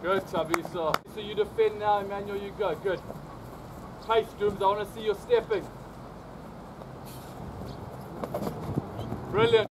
Good, Tabisa. So you defend now, Emmanuel, you go. Good. Pace, Dooms, I want to see your stepping. Brilliant.